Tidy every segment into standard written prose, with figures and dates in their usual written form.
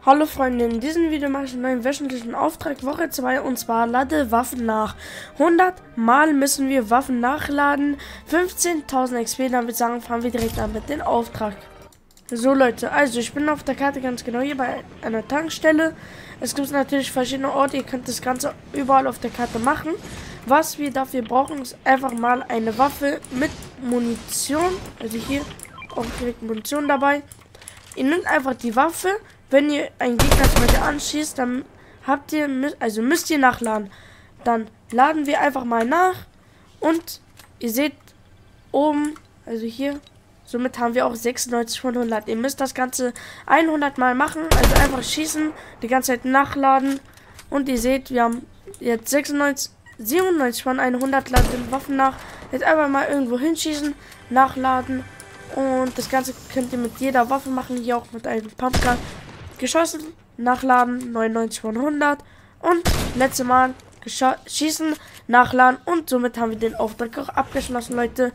Hallo Freunde, in diesem Video mache ich einen neuen wöchentlichen Auftrag, Woche 2, und zwar lade Waffen nach. 100 Mal müssen wir Waffen nachladen, 15.000 XP, dann würde ich sagen, fahren wir direkt an mit dem Auftrag. So Leute, also ich bin auf der Karte ganz genau hier bei einer Tankstelle. Es gibt natürlich verschiedene Orte, ihr könnt das Ganze überall auf der Karte machen. Was wir dafür brauchen, ist einfach mal eine Waffe mit Munition, also hier auch direkt Munition dabei. Ihr nehmt einfach die Waffe. Wenn ihr einen Gegner zum Beispiel anschießt, dann müsst ihr nachladen. Dann laden wir einfach mal nach und ihr seht oben, also hier, somit haben wir auch 96 von 100. Ihr müsst das Ganze 100 Mal machen, also einfach schießen, die ganze Zeit nachladen und ihr seht, wir haben jetzt 97 von 100, laden den Waffen nach. Jetzt einfach mal irgendwo hinschießen, nachladen und das Ganze könnt ihr mit jeder Waffe machen, hier auch mit einem Pumpgun. Geschossen, nachladen, 99 von 100 und letzte Mal schießen, nachladen und somit haben wir den Auftrag auch abgeschlossen, Leute.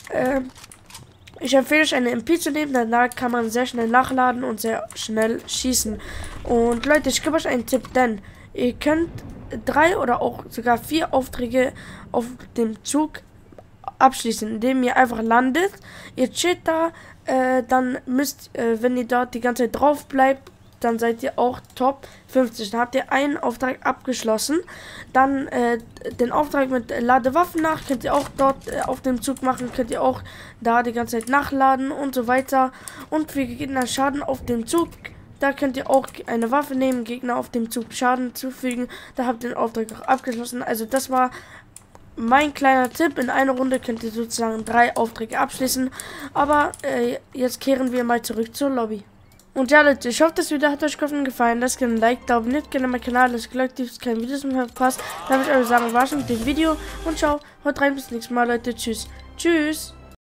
Ich empfehle euch eine MP zu nehmen, denn da kann man sehr schnell nachladen und sehr schnell schießen. Und Leute, ich gebe euch einen Tipp, denn ihr könnt 3 oder auch sogar 4 Aufträge auf dem Zug abschließen, indem ihr einfach landet, ihr chillt da, dann müsst, wenn ihr dort die ganze Zeit drauf bleibt, dann seid ihr auch Top 50. Dann habt ihr einen Auftrag abgeschlossen. Dann den Auftrag mit Ladewaffen nach könnt ihr auch dort auf dem Zug machen. Könnt ihr auch da die ganze Zeit nachladen und so weiter. Und für Gegner Schaden auf dem Zug, da könnt ihr auch eine Waffe nehmen, Gegner auf dem Zug Schaden zufügen. Da habt ihr den Auftrag auch abgeschlossen. Also das war mein kleiner Tipp. In einer Runde könnt ihr sozusagen 3 Aufträge abschließen. Aber jetzt kehren wir mal zurück zur Lobby. Und ja Leute, ich hoffe, das Video hat euch gefallen. Lasst gerne ein Like da, abonniert gerne meinen Kanal, das Glück, dass keine Videos mehr verpasst. Dann würde ich euch sagen, war schon mit dem Video und ciao, haut rein, bis zum nächsten Mal Leute, tschüss. Tschüss.